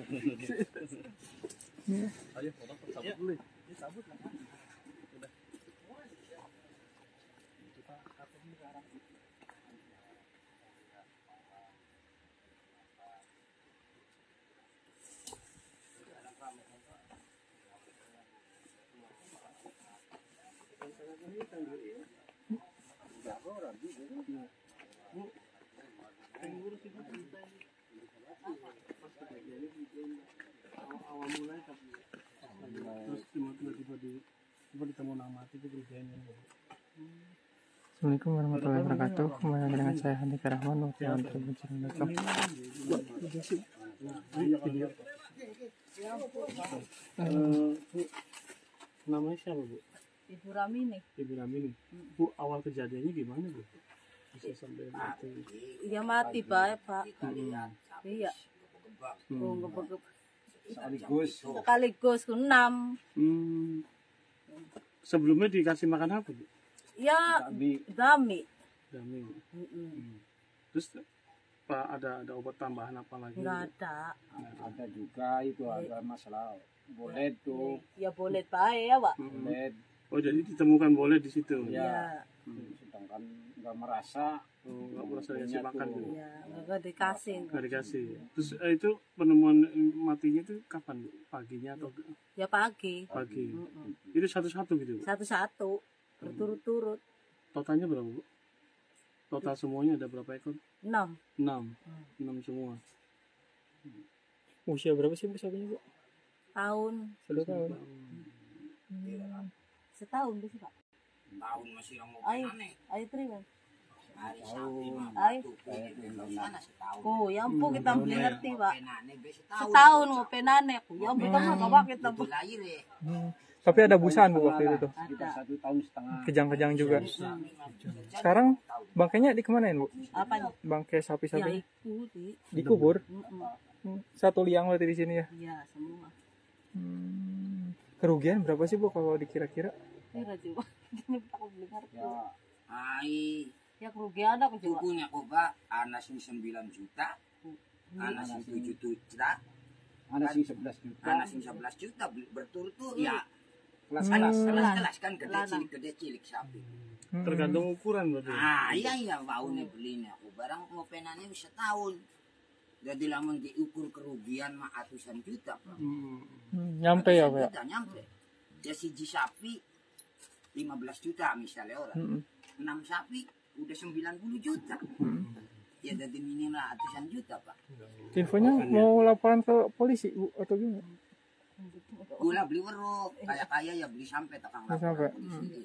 Ayo, orang cabut dulu. Ini cabut lah. Udah. Kita atur ini sekarang. Awal mulai terus tiba-tiba ditemu nama itu kerjanya. Assalamualaikum warahmatullahi wabarakatuh. Kembali lagi dengan saya Handi Karahman untuk bincang.com. Namanya siapa, Bu? Ibu Ramini. Ibu Ramini. Bu, awal kejadiannya gimana, Bu? Bisa sampai itu. Iya mati Pak. Iya. Sekaligus 6. Sebelumnya dikasih makan apa, Bu? Ya, dami. Dami. Terus Pak ada obat tambahan apa lagi? Enggak ada. Ada juga itu ada masalah bolet tuh. Ya boleh Pak ya, Pak. Bolet. Oh, jadi ditemukan boleh di situ. Iya. Sedangkan nggak merasa. Nggak merasa dikasih makan tuh. Iya, enggak dikasih. Nggak dikasih. Terus itu penemuan matinya itu kapan, Bu? Paginya atau Ya pagi. pagi? Itu satu-satu gitu, Bu? Satu-satu. Berturut-turut. Totalnya berapa, Bu? Total semuanya ada berapa ekor? 6. 6 semua. Usia berapa sih Bu sapinya, Bu? Tahun. 1 tahun. Setahun bisa Pak. Tahun masih yang mau Ayo terima. hari sapi mah. Ayo. Mana setahun. Oh, ya ampun kita beli ngerti Pak. Penane be Setahun ngopenane. Ya ampun kita mah bawa kita Bu. lahir ya. Tapi ada busaan Bu waktu itu tuh. Ada. 1 tahun setengah. Kejang-kejang juga. Sekarang bangkainya dikemanain, Bu? Apanya? Bangkai Ya sapi-sapi ikuti. dikubur. Satu liang berarti di sini ya. Iya, semua. Kerugian berapa sih Bu kalau dikira-kira? Kira juga. Ini tak beli ngerti. Ya, ai Ya kerugian aku juga. tukunya coba anak sing 9 juta, anak sing 7 juta, anak sing 11 juta, anak sing 11 juta berturut-turut ya. Kelas kan gede cilik sapi. Tergantung ukuran berarti. Iya baunya belinya aku barang mau penanya bisa setahun. Jadi lamun diukur kerugian mah ratusan juta, Pak. Nyampe ya, Pak? Juta, nyampe. Ya siji sapi 15 juta misalnya orang. 6 sapi udah 90 juta. Ya jadi minimal ratusan juta, Pak. Infonya mau laporan ke polisi, Bu, atau gimana? Gula beli weruk, kaya ya beli sampai takang Beli lapor sampai. polisi.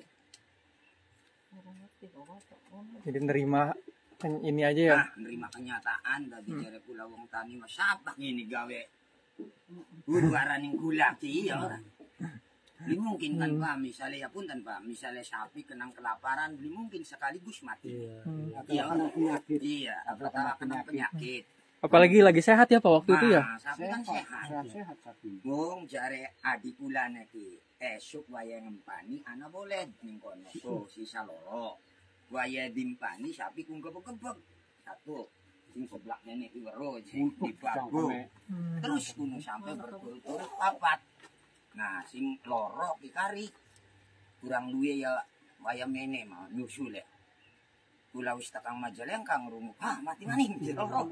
Jadi nerima ini aja ya. Nah, nerima kenyataan dari jare kula wong tani mah siapa ini gawe uruaran yang gula ki ya orang. Beli mungkin kan Pak, misalnya ya pun Pak, misalnya sapi kenang kelaparan, beli mungkin sekaligus mati. Iya, penyakit. iya, apakah kena penyakit. Apalagi lagi sehat ya Pak waktu itu ya. Sapi kan sehat. sapi. Wong jare adik kula iki esuk waya ngempani ana boleh ning kono. So sisa loro. Waya dimpani sapi kung gebeg-gebeg. Satu. Sing sebelah nenek iwero dibago. Terus kuno sampai berturut-turut papat. Nah, sing loro dikari. Kurang luwe ya waya mene mah nyusul ya. Kula wis takang Majalengka ngrungu. Mati maning loro.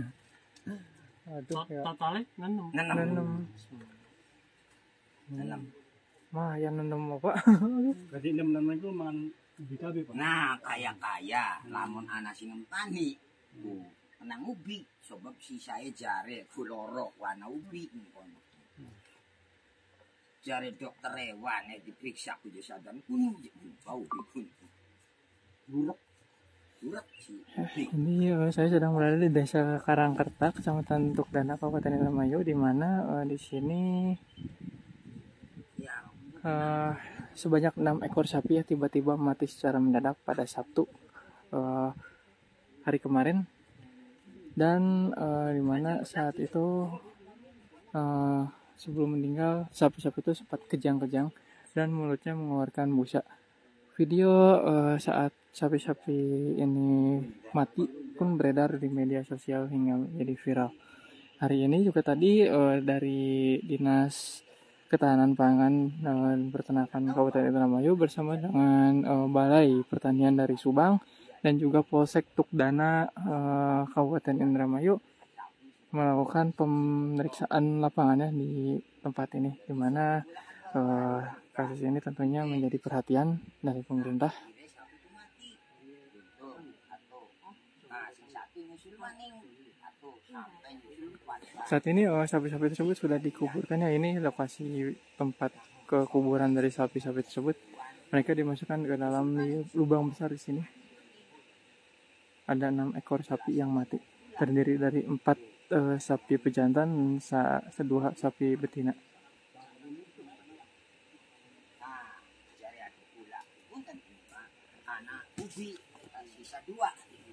Aduh ya. Totalnya 6. Nenam. Mah yang nenem Pak. Berarti 6 itu man BKB, Pak. Nah, kaya lamun ana sing ngempani. Menang ubi sebab sisae jare fuloro warna ubi ngono. Jare dokter hewan diperiksa ku sadan kuning bau bikun. Burak sih. Ini saya sedang berada di Desa Karangkerta, Kecamatan Tukdana, Kabupaten Indramayu, di mana di sini sebanyak 6 ekor sapi ya tiba-tiba mati secara mendadak pada Sabtu hari kemarin, dan di mana saat itu sebelum meninggal sapi-sapi itu sempat kejang-kejang dan mulutnya mengeluarkan busa. Video saat sapi-sapi ini mati pun beredar di media sosial hingga menjadi viral. hari ini juga tadi dari Dinas Ketahanan Pangan dan Peternakan Kabupaten Indramayu bersama dengan Balai Pertanian dari Subang dan juga Polsek Tukdana Kabupaten Indramayu melakukan pemeriksaan lapangannya di tempat ini, di mana kasus ini tentunya menjadi perhatian dari pemerintah. Saat ini sapi-sapi tersebut sudah dikuburkan ya. Ini lokasi tempat kekuburan dari sapi-sapi tersebut. Mereka dimasukkan ke dalam lubang besar di sini. Ada 6 ekor sapi yang mati, terdiri dari 4 sapi pejantan, 2 sapi betina. Anak ubi sisa 2.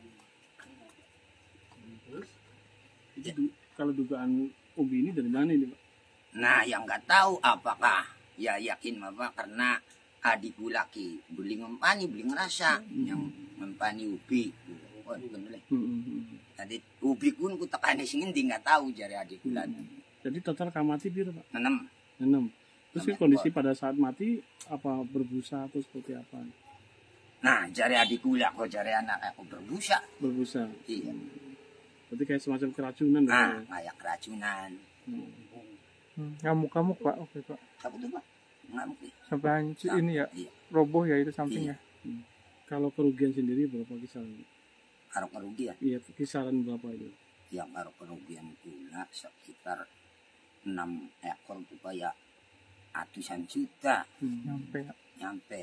Terus kalau dugaan ubi ini dari mana ini, Pak? Nah, yang nggak tahu apakah ya yakin Bapak karena adik laki beli ngempani, beli ngerasa yang ngempani ubi. Oh, bukan boleh. Tadi ubi pun ku tekani sing endi nggak tahu jari adik bulan. Jadi total kamati piro, Pak? 6. 6. Terus kondisi pada saat mati apa berbusa atau seperti apa? Nah, jari adik kok jari anak aku berbusa. Berbusa. Iya. Berarti kayak semacam keracunan. Nah, kayak keracunan. Ngamuk-ngamuk Pak, oke Pak. Apa tuh Pak? Ngamuk. Sampai hancur ini ya, Iya. roboh ya itu sampingnya. Kalau kerugian sendiri berapa kisaran? Karo kerugian. Iya, kisaran berapa itu? Ya karo kerugian gula sekitar 6 ekor tuh kayak ratusan juta Nyampe ya. nyampe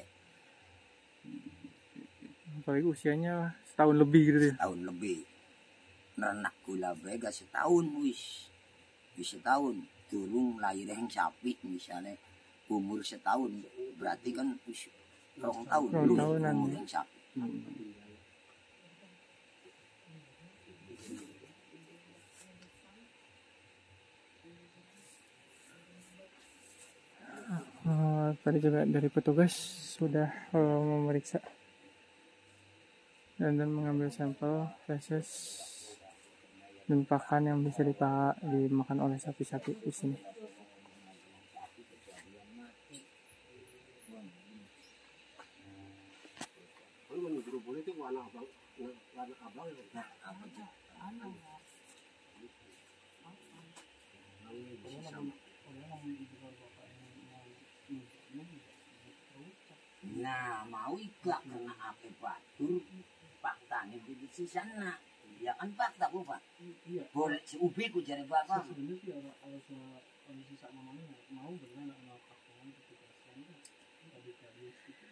Apalagi usianya setahun lebih gitu ya. tahun lebih. Nerenak gula bega setahun wis setahun turun lahir yang sapi misalnya umur setahun berarti kan wis 2 tahun dulu tahunan. umur yang sapi. Tadi juga dari petugas sudah memeriksa dan mengambil sampel feses dan pakan yang bisa dimakan oleh sapi-sapi di sini. Nah mau iga kena ape batur faktanya di sana ya kan fakta ku Pak. Iya. Boleh si ubi ku jari bapak. Sebenarnya kalau sisa namanya mau benar anak pakungan ketika tadi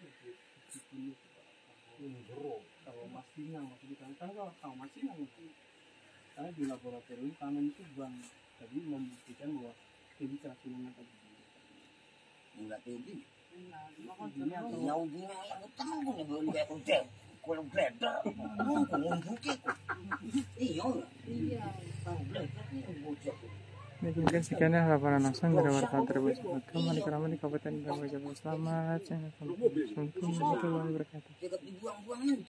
itu kalau masinang maksudnya kalau masinang karena di laboratorium tanam itu bang tadi membuktikan bahwa ini keracunan tadi. Enggak tinggi. Ini atau Ya ubinya yang utang punya belum kayak hotel. Kalau blender, ngumbuki. Iya. Kalau blender ini bocor. Demikian sekiannya laporan langsung dari wartawan Terbaik Sumatera Keramat di Kabupaten Indramayu. Selamat, assalamualaikum warahmatullahi wabarakatuh. Dia dibuang-buangnya.